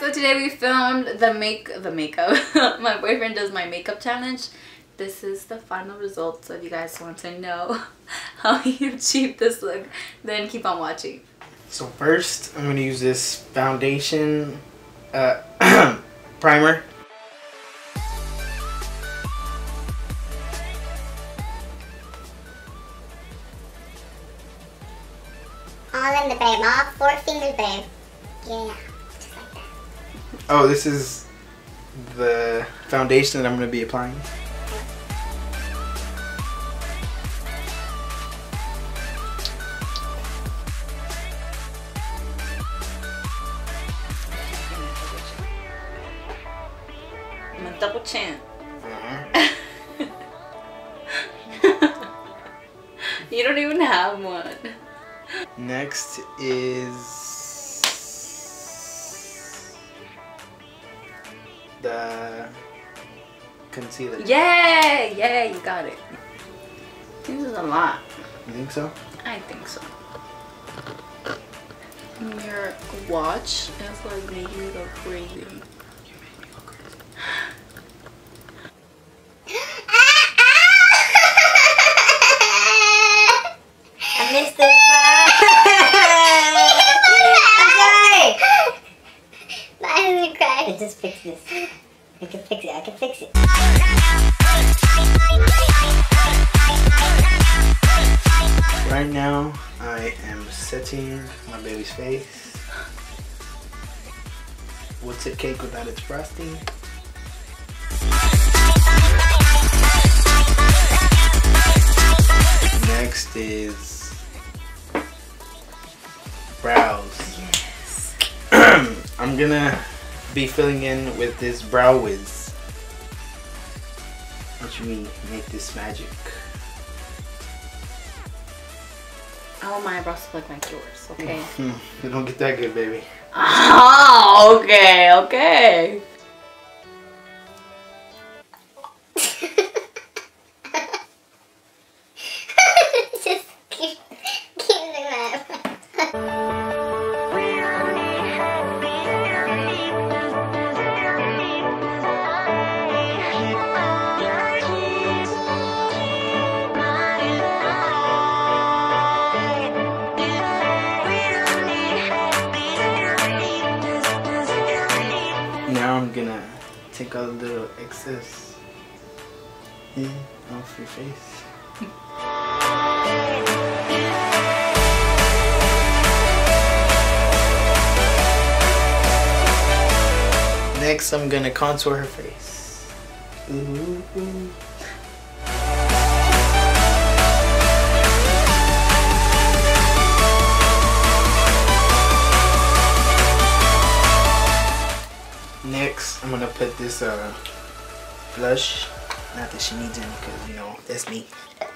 so today we filmed the makeup. My boyfriend does my makeup challenge. This is the final result, so if you guys want to know how he achieved this look, then keep on watching. So first, I'm going to use this foundation primer. All in the babe, all 4 fingers, babe. Yeah, just like that. Oh, this is the foundation that I'm going to be applying. I'm a double chin. You don't even have one. Next is the concealer. Yay! Yay, you got it. This is a lot. You think so? I think so. Your watch is like making me go crazy. You made me go crazy. I missed this part. I'm sorry. I didn't cry. Just fix this. I can fix it. I can fix it. Right now, I am setting my baby's face. What's a cake without its frosting? Next is brows. Yes. I'm gonna be filling in with this brow wiz. Watch me make this magic. I want my eyebrows to look like yours, okay? They don't get that good, baby. Oh, okay, okay. Just keep doing that. Now I'm gonna take all the little excess off your face. Next, I'm gonna contour her face. Ooh, ooh. Next, I'm gonna put this blush. Not that she needs any, because you know that's me.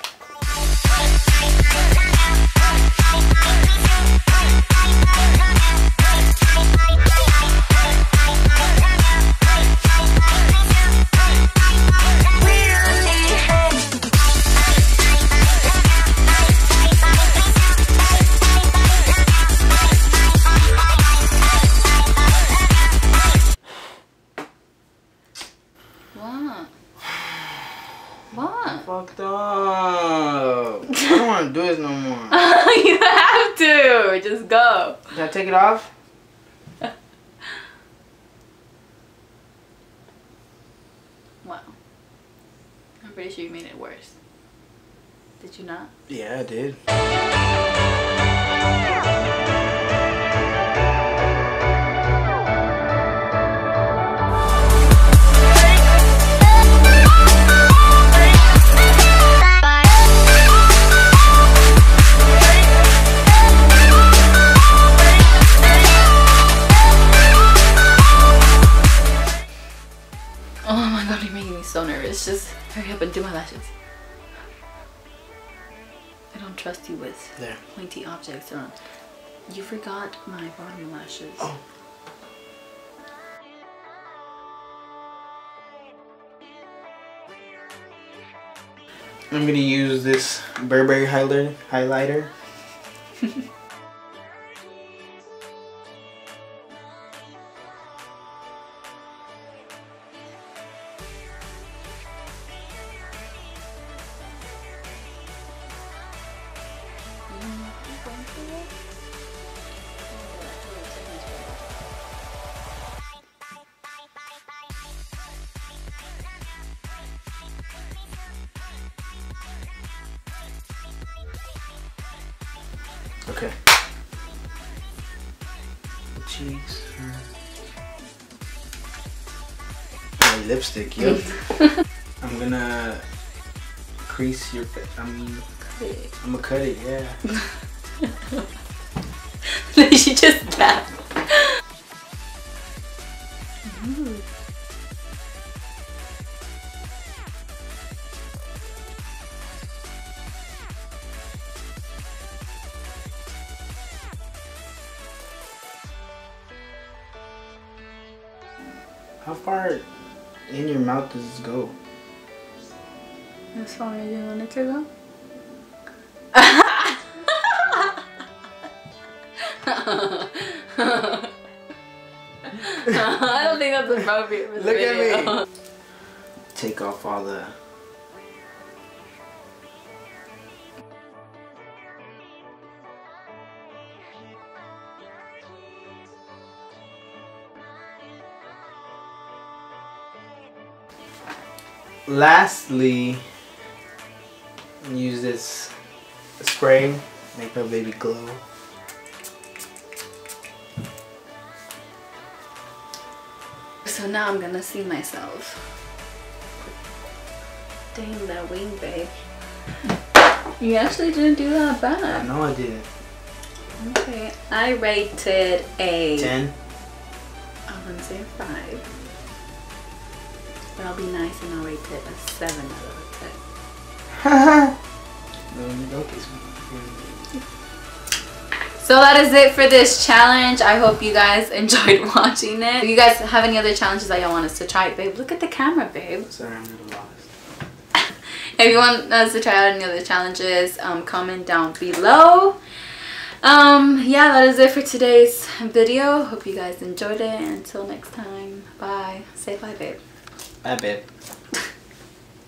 Fucked up. I don't want to do this no more. You have to. Just go. Did I take it off? Wow. I'm pretty sure you made it worse. Did you not? Yeah, I did. Oh my god, you're making me so nervous. Just hurry up and do my lashes. I don't trust you with pointy objects around. You forgot my bottom lashes. Oh. I'm gonna use this Burberry highlighter. Okay. The cheeks. Oh, lipstick, yep. I'm gonna crease your face. I'm gonna cut it, yeah. She just laughed. How far in your mouth does this go? As far as you want it to go? I don't think that's appropriate for the Look video. at me. Take off all the... Lastly, use this spray, make my baby glow. So now I'm gonna see myself. Dang, that wing, babe. You actually didn't do that I bad. know I did. Okay, I rated a 10. I wouldn't say a 5. But I'll be nice and I'll rate it a 7 out of 10. No, you don't kiss me. So that is it for this challenge. I hope you guys enjoyed watching it. If you guys have any other challenges that y'all want us to try, babe, look at the camera, babe. Sorry, I'm a little lost. If you want us to try out any other challenges, comment down below. Yeah, that is it for today's video. Hope you guys enjoyed it. Until next time, bye. Say bye, babe. Bye, babe.